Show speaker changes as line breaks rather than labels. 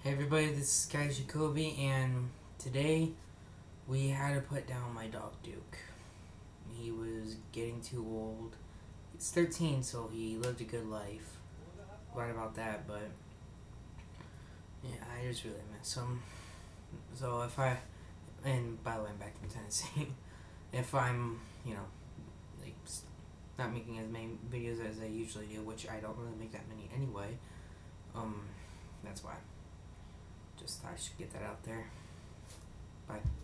Hey everybody, this is Guy Jacoby, and today we had to put down my dog Duke. He was getting too old. He's 13, so he lived a good life. Glad about that, but yeah, I just really miss him. So and by the way, I'm back from Tennessee. If I'm, like, not making as many videos as I usually do, which I don't really make that many anyway, that's why. Just thought I should get that out there. Bye.